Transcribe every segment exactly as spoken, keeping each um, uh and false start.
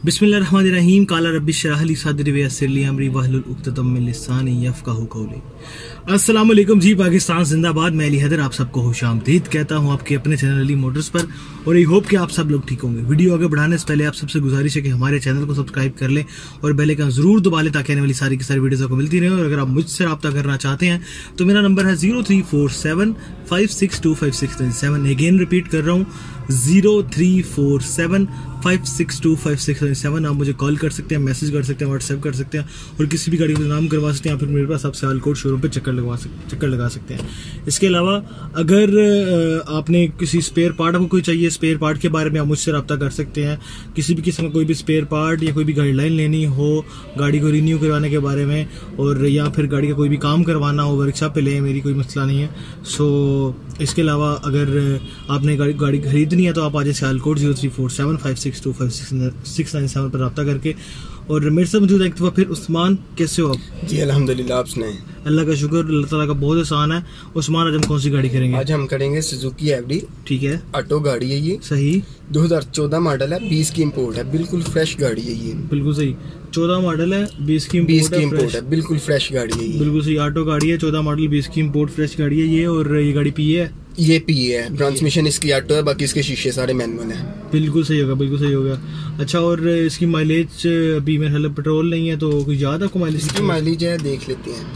बिस्मिल्लाहिर्रहमानिर्रहीम। काला रब्बि इश्रह ली सदरी व यस्सिर ली अमरी वहलुल उक़दतम मिन लिसानी यफ़क़हू क़ौली। अस्सलाम वालेकुम जी, पाकिस्तान जिंदाबाद। मैं अली हैदर आप सबको खुशामदीद कहता हूँ आपके अपने चैनल अली मोटर्स पर, और आई होप कि आप सब लोग ठीक होंगे। वीडियो आगे बढ़ाने से पहले आप सबसे गुजारिश है कि हमारे चैनल को सब्सक्राइब कर लें और बेल आइकन जरूर दबा लें ताकि आने वाली सारी की सारी वीडियोस आपको मिलती रहे। और अगर आप मुझसे रब्ता करना चाहते हैं तो मेरा नंबर है zero three four seven five six two five six nine seven. Again repeat कर रहा हूँ, zero three four seven five six two five six nine seven. आप मुझे कॉल कर सकते हैं, मैसेज कर सकते हैं, व्हाट्सएप कर सकते हैं और किसी भी गाड़ी को नाम करवा सकते हैं। या फिर मेरे पास आप सियालकोट शोरूम पे चक्कर लगवा सकते चक्कर लगा सकते हैं। इसके अलावा अगर आपने किसी स्पेयर पार्ट को कोई चाहिए, स्पेयर पार्ट के बारे में आप मुझसे रब्ता कर सकते हैं। किसी भी किस्म का कोई भी स्पेयर पार्ट या कोई भी गाइडलाइन लेनी हो गाड़ी को रिन्यू करवाने के बारे में, और या फिर गाड़ी का कोई भी काम करवाना हो वर्कशॉप पे ले, मेरी कोई मसला नहीं है। सो इसके अलावा अगर आपने गाड़ी गाड़ी खरीदनी है तो आप आज Sialkot zero three four seven five six two five six nine seven पर रब्ता करके। और मेरे से मौजूद एक दफ़ा फिर उस्मान, कैसे हो आप? जी अल्हम्दुलिल्लाह, आप सुनाएं? अल्लाह का शुक्र, अल्लाह ताला का बहुत आसान है। उस्मान, आज हम कौन सी गाड़ी करेंगे? आज हम करेंगे सुजुकी एफडी। ठीक है, ऑटो गाड़ी है ये, सही। दो हज़ार चौदह मॉडल है, बीस की इंपोर्ट है, बिल्कुल फ्रेश गाड़ी है ये। बिल्कुल सही, चौदह मॉडल है, बीस की बीस की इंपोर्ट है, बिल्कुल फ्रेश गाड़ी है ये। बिल्कुल सही, ऑटो गाड़ी है, चौदह मॉडल, बीस की इंपोर्ट, फ्रेश गाड़ी है ये। और ये गाड़ी पी है, ये पी है, ट्रांसमिशन इसकी ऑटो है, बाकी इसके शीशे सारे मैनुअल हैं। बिल्कुल सही होगा, बिल्कुल सही होगा। अच्छा, और इसकी माइलेज अभी मेरे ख्याल पेट्रोल नहीं है तो कुछ याद है आपको माइलेज? इसकी माइलेज है, देख लेते हैं।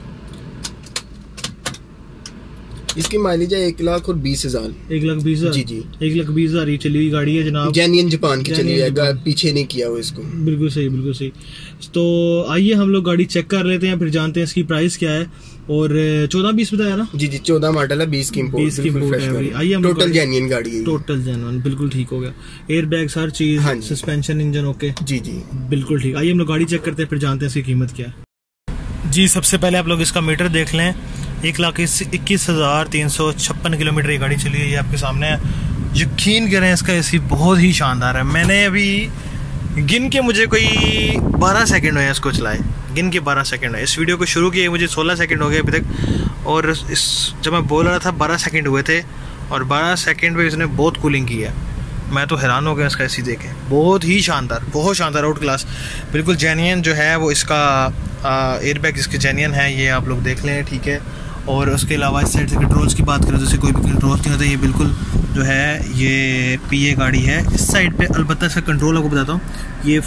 इसकी माइलेज है एक लाख और बीस हजार एक लाख बीस हजार जी जी एक लाख बीस हजार ये चली हुई गाड़ी है जनाब, जेन्युइन जापान की चली है, पीछे नहीं किया हुआ इसको। बिल्कुल सही, बिल्कुल सही। तो आइए हम लोग गाड़ी चेक कर लेते हैं, फिर जानते हैं इसकी प्राइस क्या है। और चौदह बीस बताया ना? जी जी, चौदह मॉडल है, बीस की इंपोर्ट, बीस की इंपोर्ट है। आइए हम टोटल जेन्युइन गाड़ी है, टोटल जेन्युइन, बिल्कुल ठीक हो गया। एयर बैग्स हर चीज, हाँ, सस्पेंशन, इंजन ओके। जी जी बिल्कुल ठीक। आइए हम लोग गाड़ी चेक करते हैं, फिर जानते हैं इसकी कीमत क्या है। जी, सबसे पहले आप लोग इसका मीटर देख लें। एक लाख इक्कीस हजार तीन सौ छप्पन किलोमीटर ये गाड़ी चली है, ये आपके सामने है। यकीन करें इसका एसी बहुत ही शानदार है। मैंने अभी गिन के मुझे कोई बारह सेकंड हुए इसको चलाए, गिन के बारह सेकंड हुए। इस वीडियो को शुरू किए मुझे सोलह सेकंड हो गए अभी तक, और इस जब मैं बोल रहा था बारह सेकंड हुए थे, और बारह सेकंड में इसने बहुत कूलिंग की है। मैं तो हैरान हो गया इसका एसी देखे, बहुत ही शानदार, बहुत शानदार, आउट क्लास, बिल्कुल जेन्युइन जो है वो इसका एयर बैग इसके जेन्युइन है, ये आप लोग देख लें, ठीक है। और उसके अलावा इस साइड से कंट्रोल्स की बात करें, जैसे कोई भी कंट्रोल नहीं होता, ये बिल्कुल जो है ये पीए गाड़ी है। इस साइड पे अलबत्ता इसका कंट्रोल आपको बताता हूँ, ये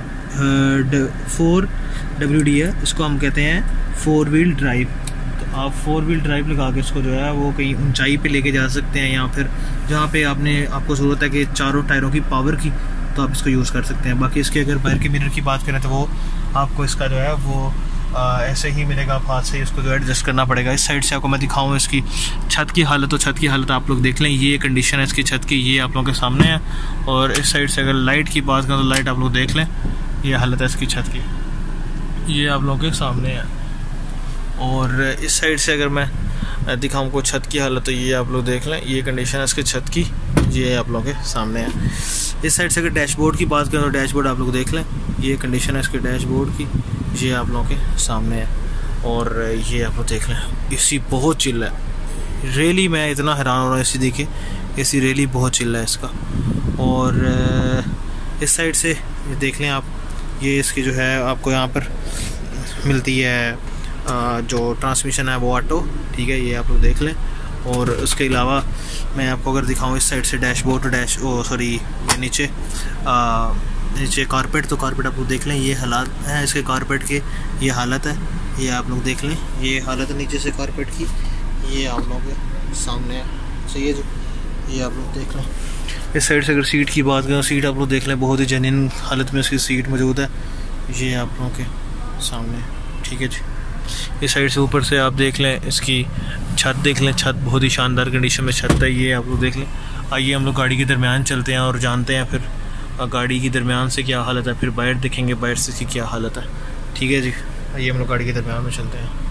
फोर डब्ल्यू डी है, इसको हम कहते हैं फोर व्हील ड्राइव। तो आप फोर व्हील ड्राइव लगा के इसको जो है वो कहीं ऊंचाई पे लेके जा सकते हैं, या फिर जहाँ पे आपने आपको ज़रूरत है कि चारों टायरों की पावर की, तो आप इसको यूज़ कर सकते हैं। बाकी इसके अगर बाहर के मिरर की बात करें तो वो आपको इसका जो है वो आ, ऐसे ही मिलेगा, आप हाथ से ही इसको जो एडजस्ट करना पड़ेगा। इस साइड से आपको मैं दिखाऊँ इसकी छत की हालत, तो छत की हालत आप लोग देख लें, ये कंडीशन है इसकी छत की, ये आप लोगों के सामने है। और इस साइड से अगर लाइट की बात करें तो लाइट आप लोग देख लें, ये हालत है इसकी छत की, ये आप लोगों के सामने है। और इस साइड से अगर मैं दिखाऊँ को छत की हालत, तो ये आप लोग देख लें, ये कंडीशन है इसकी छत की, ये आप लोगों के सामने है। इस साइड से अगर डैशबोर्ड की बात करें तो डैशबोर्ड आप लोग देख लें, ये कंडीशन है इसके डैशबोर्ड की, ये आप लोगों के सामने है। और ये आप लोग देख लें, एसी बहुत चिल है, रियली मैं इतना हैरान हो रहा हूँ एसी देखिए, एसी रियली बहुत चिल है इसका। और इस साइड से देख लें आप, ये इसकी जो है आपको यहाँ पर मिलती है जो ट्रांसमिशन है वो ऑटो, ठीक है, ये आप लोग देख लें। और उसके अलावा मैं आपको अगर दिखाऊँ इस साइड से डैशबोर्ड, डैश ओ सॉरी नीचे आ, नीचे कारपेट, तो कारपेट आप लोग देख लें, ये हालात है इसके कारपेट के, ये हालत है, ये आप लोग देख लें, ये हालत है नीचे से कारपेट की, ये आप लोगों के सामने है। सही है जो, ये आप लोग देख लें। इस साइड से अगर सीट की बात करें, सीट आप लोग देख लें, बहुत ही जेन्युइन हालत में इसकी सीट मौजूद है, ये आप लोगों के सामने, ठीक है जी। इस साइड से ऊपर से आप देख लें, इसकी छत देख लें, छत बहुत ही शानदार कंडीशन में छत है, ये आप लोग देख लें। आइए हम लोग गाड़ी के दरमियान चलते हैं और जानते हैं फिर गाड़ी की दरमियान से क्या हालत है, फिर बाहर देखेंगे बाहर से इसकी क्या हालत है, ठीक है जी। आइए हम लोग गाड़ी के दरमियान में चलते हैं।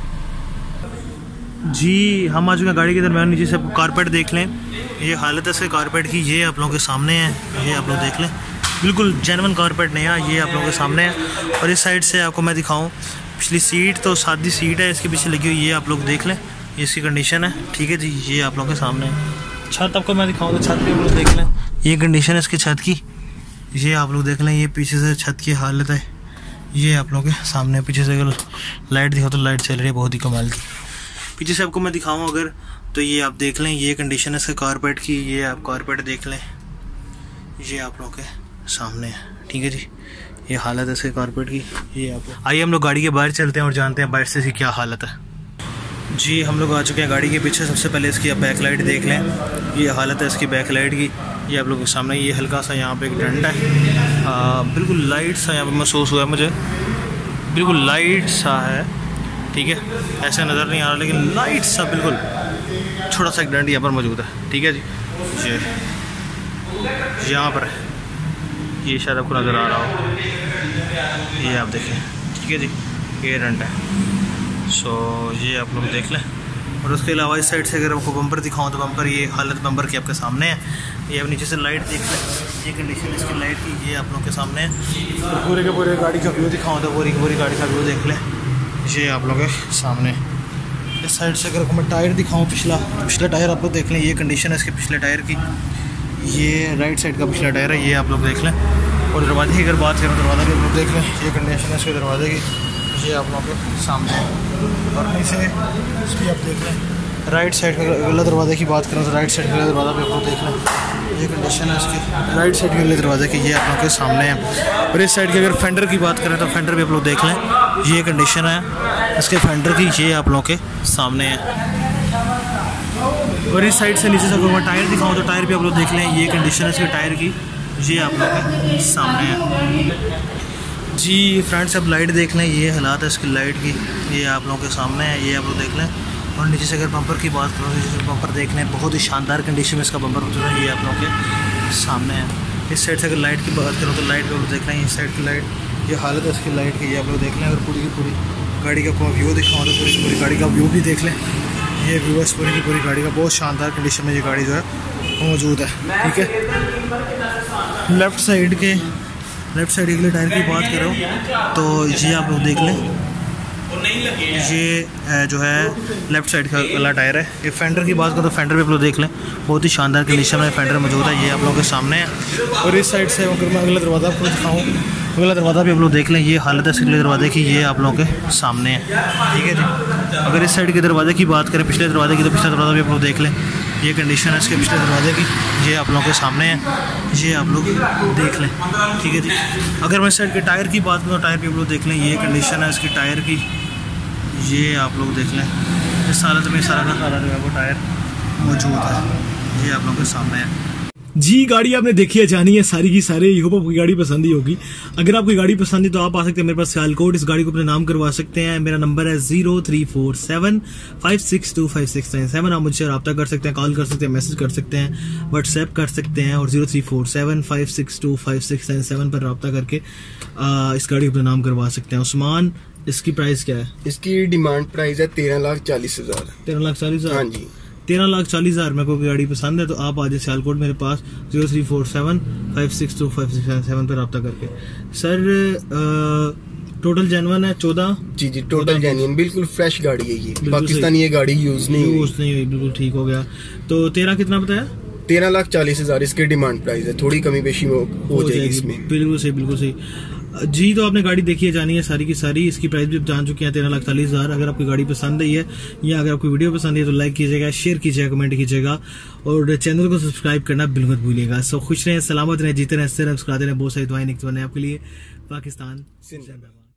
जी, हम आ चुके हैं गाड़ी के दरमियान। नीचे से कारपेट देख लें, ये हालत है इसके कारपेट की, ये आप लोगों के सामने है, ये आप लोग देख लें, बिल्कुल जेन्युइन कारपेट नया, ये आप लोगों के सामने है। और इस साइड से आपको मैं दिखाऊँ, पिछली सीट तो सादी सीट है इसके पीछे लगी हुई, ये आप लोग देख लें, ये इसकी कंडीशन है, ठीक है जी, ये आप लोगों के सामने है। छत आपको मैं दिखाऊँ तो छत भी आप लोग देख लें, ये कंडीशन है इसकी छत की, ये आप लोग देख लें, ये पीछे से छत की हालत है, ये आप लोग के सामने। पीछे से अगर लाइट दिखाओ तो लाइट चल रही है बहुत ही कमाल की। पीछे से आपको मैं दिखाऊँ अगर, तो ये आप देख लें, ये कंडीशन है इसके कारपेट की। ये आप कारपेट देख लें, ये आप लोग के सामने है, ठीक है जी। ये हालत है इसके कारपेट की, ये आप। आइए हम लोग गाड़ी के बाहर चलते हैं और जानते हैं बाहर से इसकी क्या हालत है। जी हम लोग आ चुके हैं गाड़ी के पीछे। सबसे पहले इसकी आप बैक लाइट देख लें, ये हालत है इसकी बैक लाइट की। ये आप लोग के सामने, ये हल्का सा यहाँ पे एक डंट है, आ, बिल्कुल लाइट सा यहाँ पे महसूस हुआ है मुझे, बिल्कुल लाइट सा है, ठीक है। ऐसा नज़र नहीं आ रहा लेकिन लाइट सा बिल्कुल छोटा सा एक डंट यहाँ पर मौजूद है, ठीक है जी। ये यहाँ पर ये शायद आपको नज़र आ रहा हो, ये आप देखें, ठीक है जी, ये डंट है। सो ये आप लोग देख लें। और उसके अलावा इस साइड से अगर आपको बम्पर दिखाऊं तो बम्पर, ये हालत बम्पर की आपके सामने है। ये आप नीचे से लाइट देख लें, ये कंडीशन इसकी लाइट की, ये आप लोग के सामने है। और पूरे के पूरे गाड़ी का व्यू दिखाऊं तो पूरी की पूरी गाड़ी का व्यू देख लें, ये आप लोग के सामने। इस साइड से अगर मैं टायर दिखाऊँ, पिछला पिछला टायर आप लोग देख लें, ये कंडीशन है इसके पिछले टायर की। ये राइट साइड का पिछला टायर है, ये आप लोग देख लें। और दरवाजे की अगर बात करें, दरवाज़ा भी आप लोग देख लें, ये कंडीशन है इसके दरवाजे की, ये आप लोगों के सामने है। और नीचे इसकी आप देख लें, राइट साइड का अगला दरवाजे की बात करें तो राइट साइड का दरवाज़ा भी आप लोग देख लें, ये कंडीशन है इसकी राइट साइड के अगले दरवाजे की, ये आप लोगों के सामने है। और इस साइड के अगर फेंडर की बात करें तो फेंडर भी आप लोग देख लें, ये कंडीशन है इसके फेंडर की, ये आप लोगों के सामने है। और इस साइड से नीचे से अगर मैं टायर दिखाऊँ तो टायर भी आप लोग देख लें, ये कंडीशन है इसके टायर की, ये आप लोग के सामने है जी। फ्रंट से अब लाइट देख लें, ये हालात है इसकी लाइट की, ये आप लोगों के सामने है, ये आप लोग देख लें। और नीचे से अगर बम्पर की बात करूँ, नीचे से बम्पर देख लें, बहुत ही शानदार कंडीशन में इसका बम्पर मौजूद है, ये आप लोगों के सामने है। इस साइड से अगर लाइट की बात करूँ तो लाइट भी आप लोग देख लें, इस साइड की लाइट, ये हालत है इसकी लाइट की, ये आप लोग देख लें। अगर पूरी की पूरी गाड़ी का आपको व्यू दिखाऊँ तो पूरी की पूरी गाड़ी का व्यू भी देख लें, ये व्यू है पूरी की पूरी गाड़ी का, बहुत शानदार कंडीशन में ये गाड़ी जो है वो मौजूद है, ठीक है। लेफ़्ट साइड के लेफ़्ट साइड के लिए टायर की बात करो तो ये आप लोग देख लें, ये जो है लेफ़्ट साइड का वाला टायर है। ये फेंडर की बात करो तो फेंडर भी आप लोग देख लें, बहुत ही शानदार कंडीशन में फेंडर मौजूद है, ये आप लोगों के सामने है। और इस साइड से अगर मैं अगला दरवाज़ा आपको दिखाऊँ, अगला दरवाज़ा भी आप लोग देख लें, ये हालत है अगले दरवाजे की, ये आप लोगों के सामने है, ठीक है जी। अगर इस साइड के दरवाजे की बात करें, पिछले दरवाजे की, तो पिछला दरवाज़ा भी आप लोग देख लें, ये कंडीशन है इसके पिछले दरवाजे की, ये आप लोगों के सामने है, ये आप लोग देख लें, ठीक है जी। अगर मैं इस साइड के टायर की बात करूँ, टायर भी आप लोग देख लें, ये कंडीशन है इसकी टायर की, ये आप लोग देख लें। इस हालत में सारा का सारा जो है वो टायर मौजूद है, ये आप लोगों के सामने है जी। गाड़ी आपने देखी है, जानी है सारी की सारी, होप आपकी गाड़ी पसंद ही होगी। अगर आपकी गाड़ी पसंद है तो आप आ सकते हैं मेरे पास सियालकोट, इस गाड़ी को अपने नाम करवा सकते हैं। मेरा नंबर है zero three four seven five six two five six nine seven. आप मुझसे रब्ता कर सकते हैं, कॉल कर सकते हैं, मैसेज कर सकते हैं, व्हाट्सएप कर सकते हैं। और zero three four seven five six two five six nine seven पर रब्ता करके आ, इस गाड़ी को अपने नाम करवा सकते हैं। उस्मान, इसकी प्राइस क्या है? इसकी डिमांड प्राइस है तेरह लाख चालीस हजार तेरह लाख चालीस हजार हाँ जी, तेरह लाख चालीस हजार में कोई गाड़ी पसंद है तो आप आज सियालकोट मेरे पास zero three four seven five six two five six nine seven पर रब्ता करके। सर टोटल जेन्युइन है चौदह? जी जी टोटल जेन्युइन, बिल्कुल फ्रेश गाड़ी है ये, पाकिस्तानी ये गाड़ी यूज नहीं यूज नहीं हुई, बिल्कुल ठीक हो गया। तो तेरह कितना बताया? तेरह लाख चालीस हजार इसकी डिमांड प्राइस है, थोड़ी कमी बेशी हो, हो जाएगी इसमें। बिल्कुल सही, बिल्कुल सही जी। तो आपने गाड़ी देखी है, जानी है सारी की सारी, इसकी प्राइस भी जान चुके हैं, तेरह लाख चालीस हजार। अगर आपकी गाड़ी पसंद आई है या अगर आपकी वीडियो पसंद है तो लाइक कीजिएगा, शेयर कीजिएगा, कमेंट कीजिएगा और चैनल को सब्सक्राइब करना बिल्कुल मत भूलिएगा। सो खुश रहें, सलामत रहें, जीते रहें, मुस्कुराते रहें, बहुत सारी दुआएं निकलती रहें आपके लिए। पाकिस्तान जिंदाबाद।